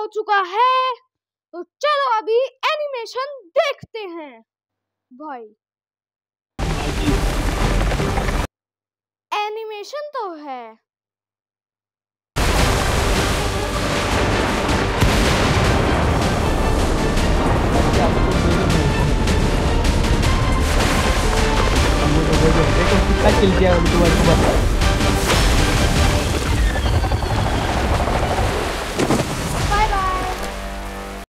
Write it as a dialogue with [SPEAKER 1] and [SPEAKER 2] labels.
[SPEAKER 1] चुका है, तो चलो अभी एनिमेशन देखते हैं भाई। एनिमेशन तो है।
[SPEAKER 2] देखो कितना चिल किया तुम्हारे को।